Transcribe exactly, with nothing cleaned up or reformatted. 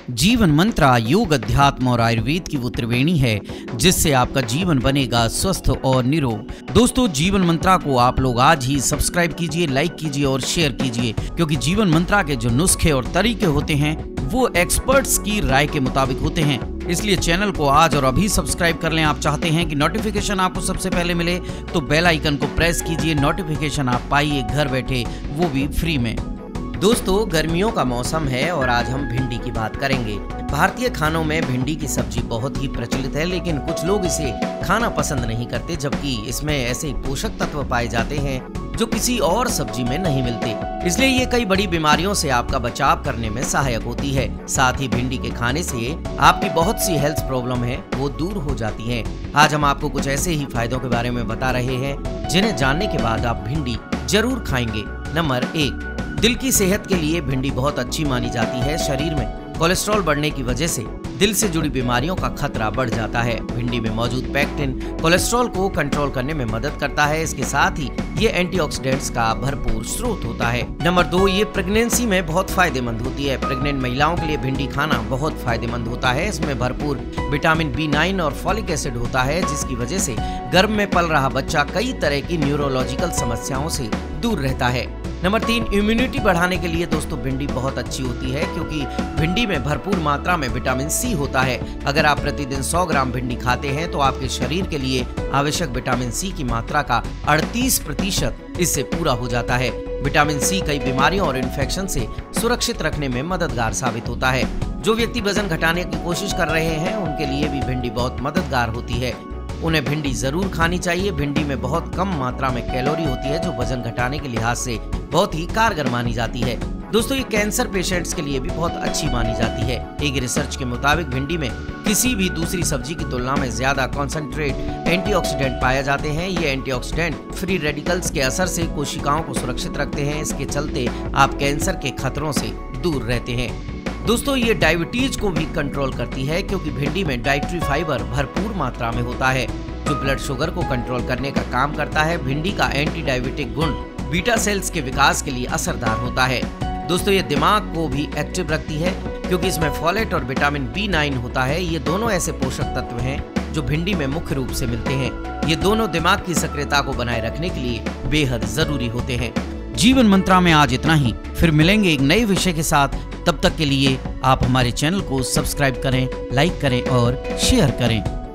जीवन मंत्रा योग, अध्यात्म और आयुर्वेद की वो त्रिवेणी है जिससे आपका जीवन बनेगा स्वस्थ और निरोग। दोस्तों, जीवन मंत्रा को आप लोग आज ही सब्सक्राइब कीजिए, लाइक कीजिए और शेयर कीजिए, क्योंकि जीवन मंत्रा के जो नुस्खे और तरीके होते हैं वो एक्सपर्ट्स की राय के मुताबिक होते हैं। इसलिए चैनल को आज और अभी सब्सक्राइब कर लें। आप चाहते हैं कि नोटिफिकेशन आपको सबसे पहले मिले तो बेल आइकन को प्रेस कीजिए, नोटिफिकेशन आप पाइए घर बैठे, वो भी फ्री में। दोस्तों, गर्मियों का मौसम है और आज हम भिंडी की बात करेंगे। भारतीय खानों में भिंडी की सब्जी बहुत ही प्रचलित है, लेकिन कुछ लोग इसे खाना पसंद नहीं करते, जबकि इसमें ऐसे पोषक तत्व पाए जाते हैं जो किसी और सब्जी में नहीं मिलते। इसलिए ये कई बड़ी बीमारियों से आपका बचाव करने में सहायक होती है। साथ ही भिंडी के खाने से आपकी बहुत सी हेल्थ प्रॉब्लम है वो दूर हो जाती है। आज हम आपको कुछ ऐसे ही फायदों के बारे में बता रहे हैं जिन्हें जानने के बाद आप भिंडी जरूर खाएंगे। नंबर एक, दिल की सेहत के लिए भिंडी बहुत अच्छी मानी जाती है। शरीर में कोलेस्ट्रॉल बढ़ने की वजह से दिल से जुड़ी बीमारियों का खतरा बढ़ जाता है। भिंडी में मौजूद पेक्टिन कोलेस्ट्रॉल को कंट्रोल करने में मदद करता है। इसके साथ ही ये एंटीऑक्सीडेंट्स का भरपूर स्रोत होता है। नंबर दो, ये प्रेगनेंसी में बहुत फायदेमंद होती है। प्रेग्नेंट महिलाओं के लिए भिंडी खाना बहुत फायदेमंद होता है। इसमें भरपूर विटामिन बी नाइन और फॉलिक एसिड होता है, जिसकी वजह से गर्भ में पल रहा बच्चा कई तरह की न्यूरोलॉजिकल समस्याओं से दूर रहता है। नंबर तीन, इम्यूनिटी बढ़ाने के लिए दोस्तों भिंडी बहुत अच्छी होती है, क्योंकि भिंडी में भरपूर मात्रा में विटामिन सी होता है। अगर आप प्रतिदिन सौ ग्राम भिंडी खाते हैं तो आपके शरीर के लिए आवश्यक विटामिन सी की मात्रा का अड़तीस प्रतिशत इससे पूरा हो जाता है। विटामिन सी कई बीमारियों और इन्फेक्शन से सुरक्षित रखने में मददगार साबित होता है। जो व्यक्ति वजन घटाने की कोशिश कर रहे हैं उनके लिए भी भिंडी बहुत मददगार होती है। उन्हें भिंडी जरूर खानी चाहिए। भिंडी में बहुत कम मात्रा में कैलोरी होती है, जो वजन घटाने के लिहाज से बहुत ही कारगर मानी जाती है। दोस्तों, ये कैंसर पेशेंट्स के लिए भी बहुत अच्छी मानी जाती है। एक रिसर्च के मुताबिक भिंडी में किसी भी दूसरी सब्जी की तुलना में ज्यादा कॉन्सेंट्रेट एंटीऑक्सीडेंट पाए जाते हैं। ये एंटीऑक्सीडेंट फ्री रेडिकल्स के असर से कोशिकाओं को सुरक्षित रखते हैं। इसके चलते आप कैंसर के खतरों से दूर रहते हैं। दोस्तों, ये डायबिटीज को भी कंट्रोल करती है, क्योंकि भिंडी में डाइटरी फाइबर भरपूर मात्रा में होता है, जो ब्लड शुगर को कंट्रोल करने का काम करता है। भिंडी का एंटी डायबिटिक गुण बीटा सेल्स के विकास के लिए असरदार होता है। दोस्तों, ये दिमाग को भी एक्टिव रखती है, क्योंकि इसमें फोलेट और विटामिन बी नाइन होता है। ये दोनों ऐसे पोषक तत्व हैं जो भिंडी में मुख्य रूप से मिलते हैं। ये दोनों दिमाग की सक्रियता को बनाए रखने के लिए बेहद जरूरी होते हैं। जीवन मंत्रा में आज इतना ही। फिर मिलेंगे एक नए विषय के साथ। तब तक के लिए आप हमारे चैनल को सब्सक्राइब करें, लाइक करें और शेयर करें।